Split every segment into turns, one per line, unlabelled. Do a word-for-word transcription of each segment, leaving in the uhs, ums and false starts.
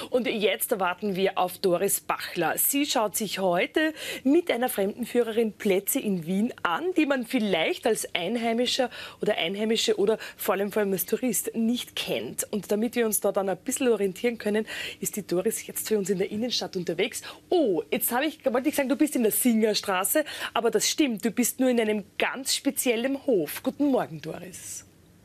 Und jetzt warten wir auf Doris Bachler. Sie schaut sich heute mit einer Fremdenführerin Plätze in Wien an, die man vielleicht als Einheimischer oder Einheimische oder vor allem, vor allem als Tourist nicht kennt. Und damit wir uns da dann ein bisschen orientieren können, ist die Doris jetzt für uns in der Innenstadt unterwegs. Oh, jetzt habe ich, wollte ich sagen, du bist in der Singerstraße, aber das stimmt, du bist nur in einem ganz speziellen Hof. Guten Morgen, Doris.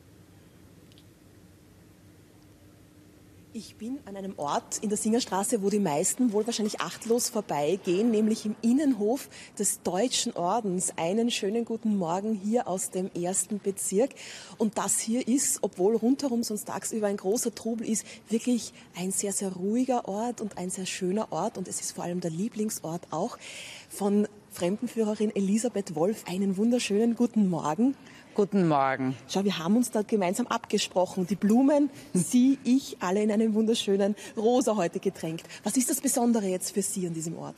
Ich bin an einem Ort in der Singerstraße, wo die meisten wohl wahrscheinlich achtlos vorbeigehen, nämlich im Innenhof des Deutschen Ordens. Einen schönen guten Morgen hier aus dem ersten Bezirk. Und das hier ist, obwohl rundherum sonst tagsüber ein großer Trubel ist, wirklich ein sehr, sehr ruhiger Ort und ein sehr schöner Ort. Und es ist vor allem der Lieblingsort auch von Fremdenführerin Elisabeth Wolf. Einen wunderschönen guten Morgen.
Guten Morgen.
Schau, wir haben uns da gemeinsam abgesprochen. Die Blumen, Sie, ich, alle in einem wunderschönen Rosa heute getränkt. Was ist das Besondere jetzt für Sie an diesem Ort?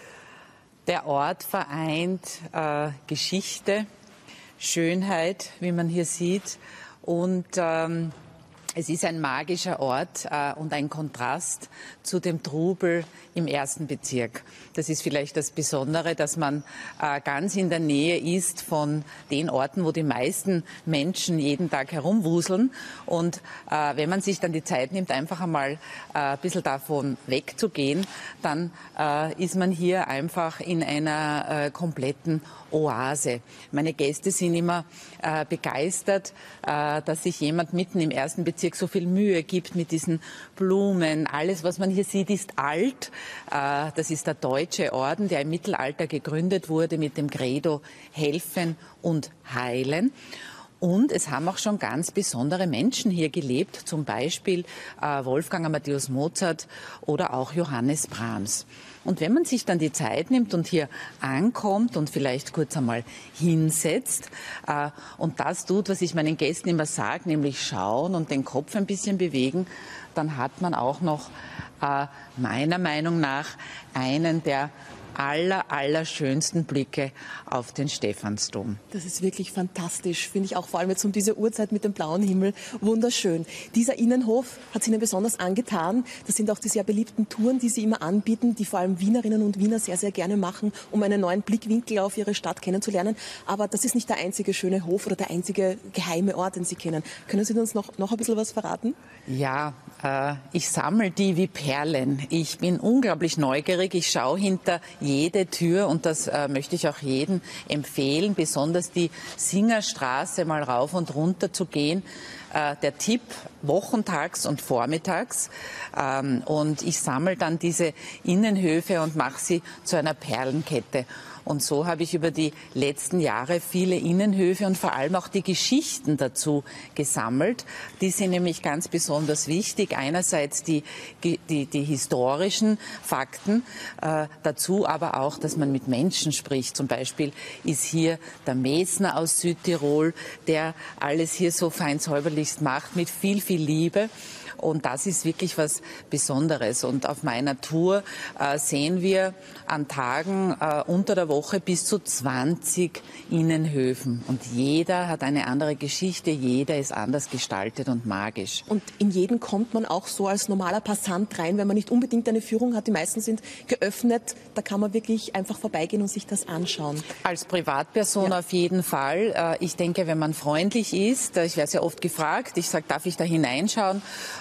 Der Ort vereint äh, Geschichte, Schönheit, wie man hier sieht. Und ähm, es ist ein magischer Ort äh, und ein Kontrast zu dem Trubel im ersten Bezirk. Das ist vielleicht das Besondere, dass man äh, ganz in der Nähe ist von den Orten, wo die meisten Menschen jeden Tag herumwuseln. Und äh, wenn man sich dann die Zeit nimmt, einfach einmal äh, ein bisschen davon wegzugehen, dann äh, ist man hier einfach in einer äh, kompletten Oase. Meine Gäste sind immer äh, begeistert, äh, dass sich jemand mitten im ersten Bezirk so viel Mühe gibt mit diesen Blumen. Alles, was man hier sieht, ist alt. Äh, das ist der Deutsche Orden, der im Mittelalter gegründet wurde mit dem Credo Helfen und Heilen. Und es haben auch schon ganz besondere Menschen hier gelebt, zum Beispiel äh, Wolfgang Amadeus Mozart oder auch Johannes Brahms. Und wenn man sich dann die Zeit nimmt und hier ankommt und vielleicht kurz einmal hinsetzt äh, und das tut, was ich meinen Gästen immer sage, nämlich schauen und den Kopf ein bisschen bewegen, dann hat man auch noch äh, meiner Meinung nach einen der aller, aller schönsten Blicke auf den Stephansdom.
Das ist wirklich fantastisch, finde ich auch, vor allem jetzt um diese Uhrzeit mit dem blauen Himmel, wunderschön. Dieser Innenhof hat es Ihnen besonders angetan. Das sind auch die sehr beliebten Touren, die Sie immer anbieten, die vor allem Wienerinnen und Wiener sehr, sehr gerne machen, um einen neuen Blickwinkel auf ihre Stadt kennenzulernen. Aber das ist nicht der einzige schöne Hof oder der einzige geheime Ort, den Sie kennen. Können Sie uns noch, noch ein bisschen was verraten?
Ja, äh, ich sammle die wie Perlen. Ich bin unglaublich neugierig. Ich schaue hinter jede Tür und das äh, möchte ich auch jedem empfehlen, besonders die Singerstraße mal rauf und runter zu gehen. Äh, der Tipp, wochentags und vormittags. Ähm, und ich sammle dann diese Innenhöfe und mache sie zu einer Perlenkette. Und so habe ich über die letzten Jahre viele Innenhöfe und vor allem auch die Geschichten dazu gesammelt. Die sind nämlich ganz besonders wichtig. Einerseits die, die, die historischen Fakten, äh, dazu aber auch, dass man mit Menschen spricht. Zum Beispiel ist hier der Mesner aus Südtirol, der alles hier so fein säuberlichst macht, mit viel, viel Liebe. Und das ist wirklich was Besonderes. Und auf meiner Tour äh, sehen wir an Tagen äh, unter der Woche bis zu zwanzig Innenhöfen. Und jeder hat eine andere Geschichte, jeder ist anders gestaltet und magisch.
Und in jeden kommt man auch so als normaler Passant rein, wenn man nicht unbedingt eine Führung hat. Die meisten sind geöffnet. Da kann man wirklich einfach vorbeigehen und sich das anschauen.
Als Privatperson ja. Auf jeden Fall. Äh, ich denke, wenn man freundlich ist, äh, ich werde sehr oft gefragt, ich sage, darf ich da hineinschauen?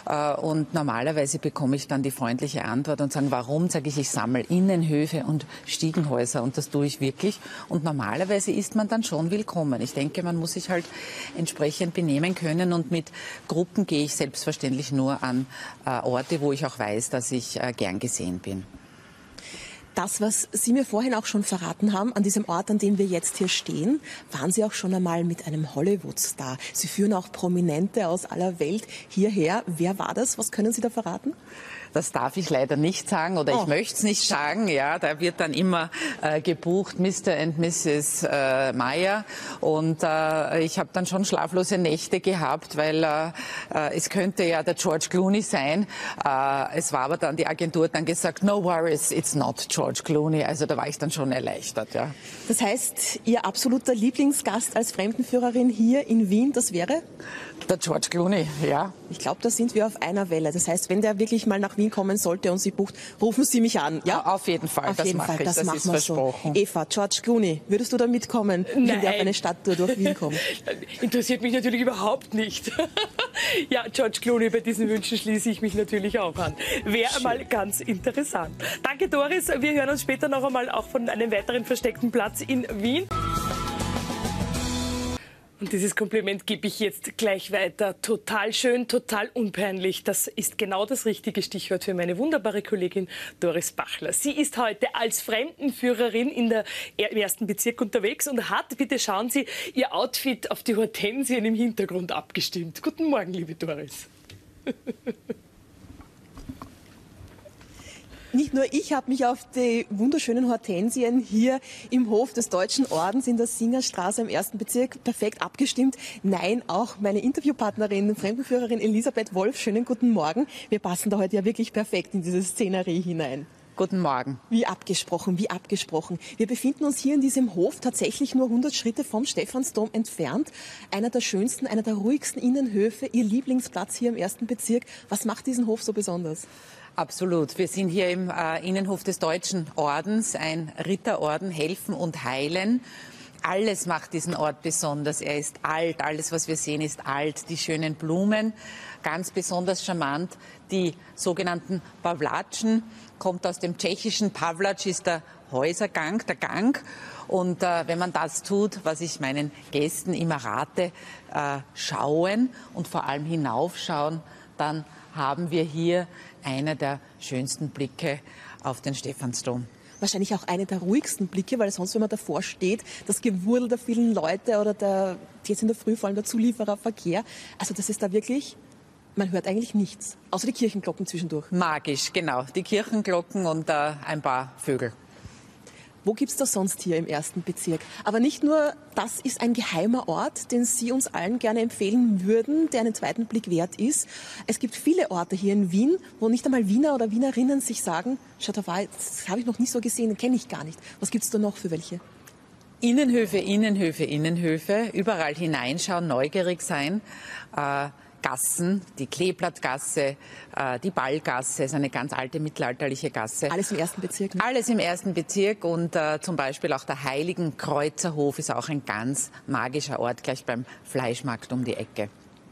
Und normalerweise bekomme ich dann die freundliche Antwort und sagen, warum? Sage ich, ich sammle Innenhöfe und Stiegenhäuser und das tue ich wirklich. Und normalerweise ist man dann schon willkommen. Ich denke, man muss sich halt entsprechend benehmen können und mit Gruppen gehe ich selbstverständlich nur an äh, Orte, wo ich auch weiß, dass ich äh, gern gesehen bin.
Das, was Sie mir vorhin auch schon verraten haben, an diesem Ort, an dem wir jetzt hier stehen, waren Sie auch schon einmal mit einem Hollywood-Star. Sie führen auch Prominente aus aller Welt hierher. Wer war das? Was können Sie da verraten?
Das darf ich leider nicht sagen oder
oh.
ich möchte es nicht sagen. Ja, da wird dann immer äh, gebucht Mister und Misses Äh, Meyer und äh, ich habe dann schon schlaflose Nächte gehabt, weil äh, es könnte ja der George Clooney sein. Äh, es war aber dann die Agentur hat dann gesagt, no worries, it's not George Clooney. Also da war ich dann schon erleichtert. Ja.
Das heißt, Ihr absoluter Lieblingsgast als Fremdenführerin hier in Wien, das wäre?
Der George Clooney, ja.
Ich glaube, da sind wir auf einer Welle. Das heißt, wenn der wirklich mal nach Wien Wien kommen sollte und sie bucht, rufen Sie mich an. Ja,
auf jeden Fall.
Auf
das
jeden
mache
Fall,
ich.
das,
Das
machen
ist
wir
versprochen.
So. Eva, George Clooney, würdest du da mitkommen, wenn der auf eine Stadttour durch Wien kommt?
Interessiert mich natürlich überhaupt nicht. Ja, George Clooney, bei diesen Wünschen schließe ich mich natürlich auch an. Wäre einmal ganz interessant. Danke, Doris. Wir hören uns später noch einmal auch von einem weiteren versteckten Platz in Wien. Und dieses Kompliment gebe ich jetzt gleich weiter. Total schön, total unpeinlich. Das ist genau das richtige Stichwort für meine wunderbare Kollegin Doris Bachler. Sie ist heute als Fremdenführerin in der, im ersten Bezirk unterwegs und hat, bitte schauen Sie, ihr Outfit auf die Hortensien im Hintergrund abgestimmt. Guten Morgen, liebe Doris.
Nicht nur ich habe mich auf die wunderschönen Hortensien hier im Hof des Deutschen Ordens in der Singerstraße im ersten Bezirk perfekt abgestimmt. Nein, auch meine Interviewpartnerin, Fremdenführerin Elisabeth Wolf. Schönen guten Morgen. Wir passen da heute ja wirklich perfekt in diese Szenerie hinein.
Guten Morgen.
Wie abgesprochen, wie abgesprochen. Wir befinden uns hier in diesem Hof tatsächlich nur hundert Schritte vom Stephansdom entfernt. Einer der schönsten, einer der ruhigsten Innenhöfe, Ihr Lieblingsplatz hier im ersten Bezirk. Was macht diesen Hof so besonders?
Absolut. Wir sind hier im äh, Innenhof des Deutschen Ordens, ein Ritterorden, helfen und heilen. Alles macht diesen Ort besonders. Er ist alt, alles, was wir sehen, ist alt. Die schönen Blumen, ganz besonders charmant, die sogenannten Pavlatschen, kommt aus dem tschechischen. Pavlatsch ist der Häusergang, der Gang. Und äh, wenn man das tut, was ich meinen Gästen immer rate, äh, schauen und vor allem hinaufschauen, dann haben wir hier einer der schönsten Blicke auf den Stephansdom.
Wahrscheinlich auch eine der ruhigsten Blicke, weil sonst, wenn man davor steht, das Gewurl der vielen Leute oder der, jetzt in der Früh vor allem der Zuliefererverkehr, also das ist da wirklich, man hört eigentlich nichts, außer die Kirchenglocken zwischendurch.
Magisch, genau, die Kirchenglocken und äh, ein paar Vögel.
Wo gibt es das sonst hier im ersten Bezirk? Aber nicht nur, das ist ein geheimer Ort, den Sie uns allen gerne empfehlen würden, der einen zweiten Blick wert ist. Es gibt viele Orte hier in Wien, wo nicht einmal Wiener oder Wienerinnen sich sagen, schau, da war, das habe ich noch nicht so gesehen, den kenne ich gar nicht. Was gibt es da noch für welche?
Innenhöfe, Innenhöfe, Innenhöfe, überall hineinschauen, neugierig sein. Äh, Gassen, die Kleeblattgasse, äh, die Ballgasse, ist eine ganz alte mittelalterliche Gasse.
Alles im ersten Bezirk? Ne?
Alles im ersten Bezirk und äh, zum Beispiel auch der Heiligenkreuzerhof ist auch ein ganz magischer Ort, gleich beim Fleischmarkt um die Ecke.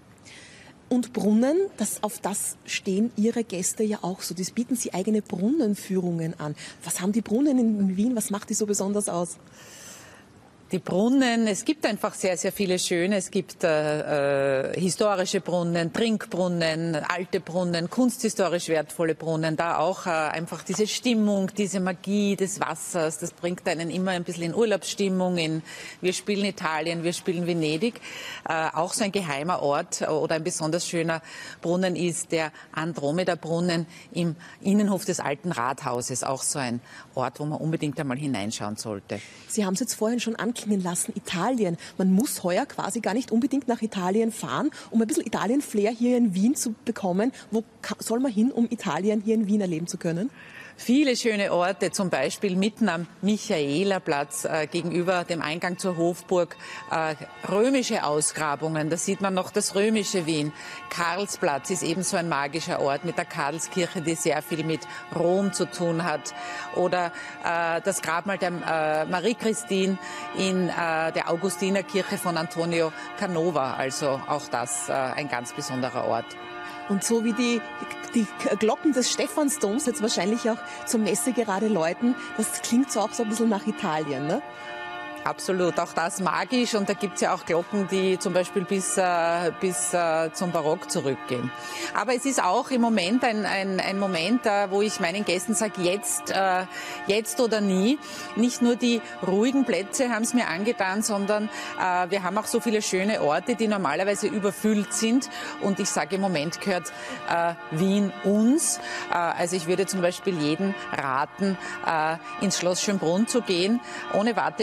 Und Brunnen, das, auf das stehen Ihre Gäste ja auch so. Das bieten Sie eigene Brunnenführungen an. Was haben die Brunnen in Wien, was macht die so besonders aus?
Die Brunnen, es gibt einfach sehr, sehr viele schöne. Es gibt äh, äh, historische Brunnen, Trinkbrunnen, alte Brunnen, kunsthistorisch wertvolle Brunnen. Da auch äh, einfach diese Stimmung, diese Magie des Wassers, das bringt einen immer ein bisschen in Urlaubsstimmung. In, wir spielen Italien, wir spielen Venedig. Äh, auch so ein geheimer Ort oder ein besonders schöner Brunnen ist der Andromeda-Brunnen im Innenhof des Alten Rathauses. Auch so ein Ort, wo man unbedingt einmal hineinschauen sollte.
Sie haben es jetzt vorhin schon angeklungen lassen, Italien. Man muss heuer quasi gar nicht unbedingt nach Italien fahren, um ein bisschen Italien-Flair hier in Wien zu bekommen. Wo soll man hin, um Italien hier in Wien erleben zu können?
Viele schöne Orte, zum Beispiel mitten am Michaelerplatz äh, gegenüber dem Eingang zur Hofburg. Äh, römische Ausgrabungen, da sieht man noch das römische Wien. Karlsplatz ist ebenso ein magischer Ort mit der Karlskirche, die sehr viel mit Rom zu tun hat. Oder äh, das Grabmal der äh, Marie Christine in äh, der Augustinerkirche von Antonio Canova. Also auch das äh, ein ganz besonderer Ort.
Und so wie die, die Glocken des Stephansdoms jetzt wahrscheinlich auch zur Messe gerade läuten, das klingt so auch so ein bisschen nach Italien, ne?
Absolut, auch das magisch und da gibt es ja auch Glocken, die zum Beispiel bis, äh, bis äh, zum Barock zurückgehen. Aber es ist auch im Moment ein, ein, ein Moment, äh, wo ich meinen Gästen sage, jetzt, äh, jetzt oder nie. Nicht nur die ruhigen Plätze haben es mir angetan, sondern äh, wir haben auch so viele schöne Orte, die normalerweise überfüllt sind und ich sage, im Moment gehört äh, Wien uns. Äh, also ich würde zum Beispiel jeden raten, äh, ins Schloss Schönbrunn zu gehen, ohne Warteschlange.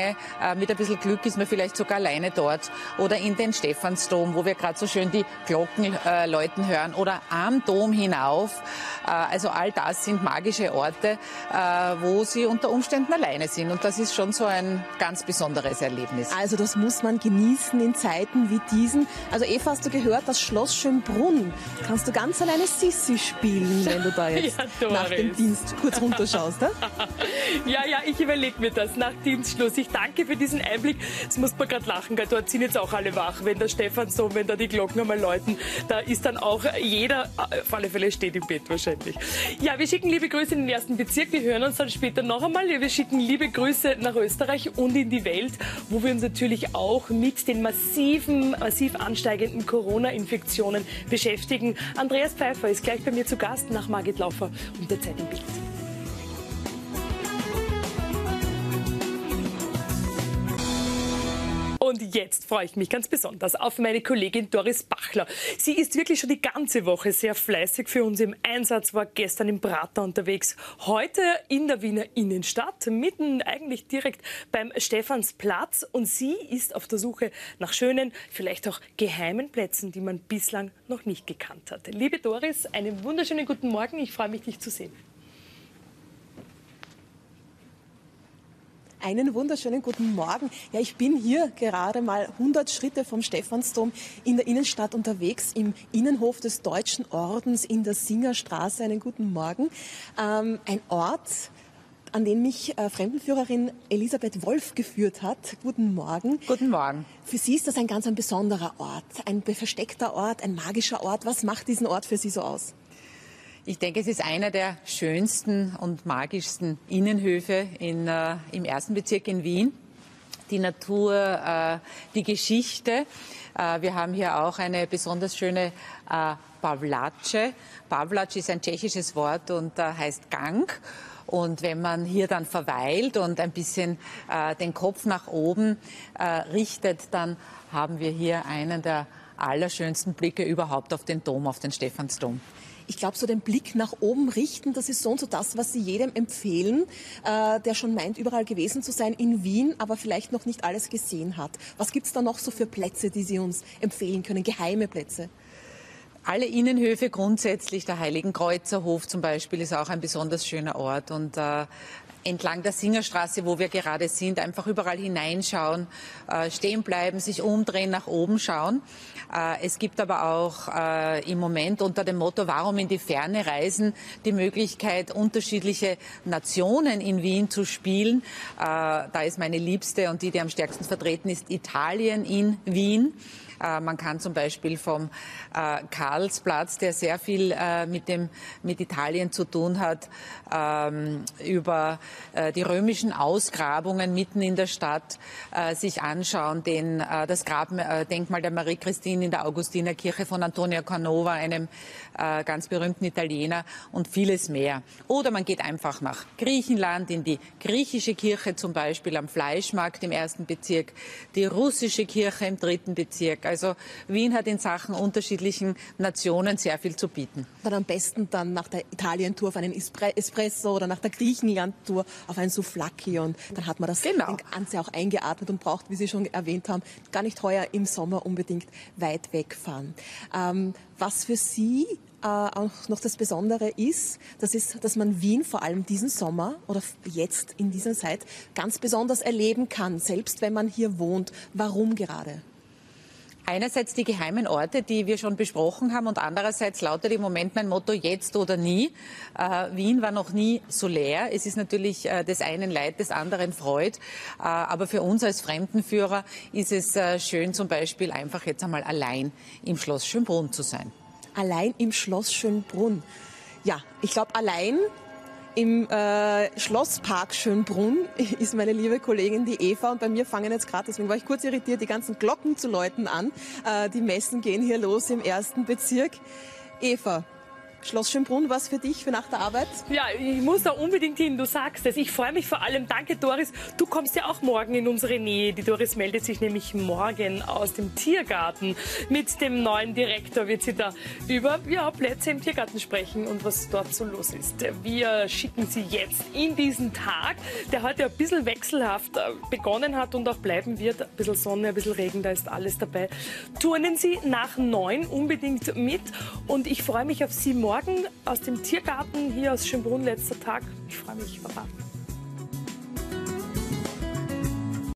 alleine. Äh, mit ein bisschen Glück ist man vielleicht sogar alleine dort. Oder in den Stephansdom, wo wir gerade so schön die Glocken äh, läuten hören. Oder am Dom hinauf. Äh, also all das sind magische Orte, äh, wo Sie unter Umständen alleine sind. Und das ist schon so ein ganz besonderes Erlebnis.
Also das muss man genießen in Zeiten wie diesen. Also Eva, hast du gehört, das Schloss Schönbrunn. Kannst du ganz alleine Sissi spielen, wenn du da jetzt
ja,
nach dem Dienst kurz runterschaust. Ne?
Ja, ja, ich überlege mir das nach Dienstschluss. Ich danke für diesen Einblick. Jetzt muss man gerade lachen, gell? Dort sind jetzt auch alle wach. Wenn der Stephansdom, wenn da die Glocken einmal läuten, da ist dann auch jeder, auf alle Fälle steht im Bett wahrscheinlich. Ja, wir schicken liebe Grüße in den ersten Bezirk. Wir hören uns dann später noch einmal. Wir schicken liebe Grüße nach Österreich und in die Welt, wo wir uns natürlich auch mit den massiven, massiv ansteigenden Corona-Infektionen beschäftigen. Andreas Pfeiffer ist gleich bei mir zu Gast nach Margit Laufer und der Zeit im Bild. Und jetzt freue ich mich ganz besonders auf meine Kollegin Doris Bachler. Sie ist wirklich schon die ganze Woche sehr fleißig für uns im Einsatz, war gestern im Prater unterwegs, heute in der Wiener Innenstadt, mitten eigentlich direkt beim Stephansplatz. Und sie ist auf der Suche nach schönen, vielleicht auch geheimen Plätzen, die man bislang noch nicht gekannt hat. Liebe Doris, einen wunderschönen guten Morgen. Ich freue mich, dich zu sehen.
Einen wunderschönen guten Morgen. Ja, ich bin hier gerade mal hundert Schritte vom Stephansdom in der Innenstadt unterwegs, im Innenhof des Deutschen Ordens in der Singerstraße. Einen guten Morgen. Ähm, ein Ort, an den mich äh, Fremdenführerin Elisabeth Wolf geführt hat. Guten Morgen.
Guten Morgen.
Für Sie ist das ein ganz ein besonderer Ort, ein versteckter Ort, ein magischer Ort. Was macht diesen Ort für Sie so aus?
Ich denke, es ist einer der schönsten und magischsten Innenhöfe in, äh, im ersten Bezirk in Wien. Die Natur, äh, die Geschichte. Äh, wir haben hier auch eine besonders schöne äh, Pavlatsche. Pavlatsch ist ein tschechisches Wort und äh, heißt Gang. Und wenn man hier dann verweilt und ein bisschen äh, den Kopf nach oben äh, richtet, dann haben wir hier einen der allerschönsten Blicke überhaupt auf den Dom, auf den Stephansdom.
Ich glaube, so den Blick nach oben richten, das ist so und so das, was Sie jedem empfehlen, äh, der schon meint, überall gewesen zu sein in Wien, aber vielleicht noch nicht alles gesehen hat. Was gibt es da noch so für Plätze, die Sie uns empfehlen können, geheime Plätze?
Alle Innenhöfe grundsätzlich, der Heiligenkreuzerhof zum Beispiel ist auch ein besonders schöner Ort und äh, entlang der Singerstraße, wo wir gerade sind, einfach überall hineinschauen, äh, stehen bleiben, sich umdrehen, nach oben schauen. Äh, es gibt aber auch äh, im Moment unter dem Motto Warum in die Ferne reisen, die Möglichkeit, unterschiedliche Nationen in Wien zu spielen. Äh, da ist meine Liebste und die, die am stärksten vertreten ist, Italien in Wien. Äh, man kann zum Beispiel vom äh, Karlsplatz, der sehr viel äh, mit, dem, mit Italien zu tun hat, ähm, über äh, die römischen Ausgrabungen mitten in der Stadt äh, sich anschauen, den, äh, das Grabdenkmal der Marie Christine in der Augustinerkirche von Antonio Canova, einem äh, ganz berühmten Italiener, und vieles mehr. Oder man geht einfach nach Griechenland, in die griechische Kirche zum Beispiel am Fleischmarkt im ersten Bezirk, die russische Kirche im dritten Bezirk. Also Wien hat in Sachen unterschiedlichen Nationen sehr viel zu bieten.
Dann am besten dann nach der Italien-Tour auf einen Espresso oder nach der Griechenland-Tour auf einen Souvlaki, und dann hat man das
genau.
Ganze auch eingeatmet und braucht, wie Sie schon erwähnt haben, gar nicht heuer im Sommer unbedingt weit wegfahren. Ähm, was für Sie äh, auch noch das Besondere ist, das ist, dass man Wien vor allem diesen Sommer oder jetzt in dieser Zeit ganz besonders erleben kann, selbst wenn man hier wohnt. Warum gerade?
Einerseits die geheimen Orte, die wir schon besprochen haben, und andererseits lautet im Moment mein Motto jetzt oder nie. Äh, Wien war noch nie so leer. Es ist natürlich äh, des einen Leid, des anderen Freud. Äh, aber für uns als Fremdenführer ist es äh, schön, zum Beispiel einfach jetzt einmal allein im Schloss Schönbrunn zu sein.
Allein im Schloss Schönbrunn. Ja, ich glaube, allein im äh, Schlosspark Schönbrunn ist meine liebe Kollegin, die Eva, und bei mir fangen jetzt gerade, deswegen war ich kurz irritiert, die ganzen Glocken zu läuten an. Äh, die Messen gehen hier los im ersten Bezirk. Eva, Schloss Schönbrunn, was für dich für nach der Arbeit?
Ja, ich muss da unbedingt hin, du sagst es. Ich freue mich vor allem. Danke, Doris. Du kommst ja auch morgen in unsere Nähe. Die Doris meldet sich nämlich morgen aus dem Tiergarten. Mit dem neuen Direktor wird sie da über ja, Plätze im Tiergarten sprechen und was dort so los ist. Wir schicken sie jetzt in diesen Tag, der heute ein bisschen wechselhaft begonnen hat und auch bleiben wird. Ein bisschen Sonne, ein bisschen Regen, da ist alles dabei. Turnen Sie nach neun unbedingt mit und ich freue mich auf Sie morgen aus dem Tiergarten hier aus Schönbrunn, letzter Tag. Ich freue mich, Baba.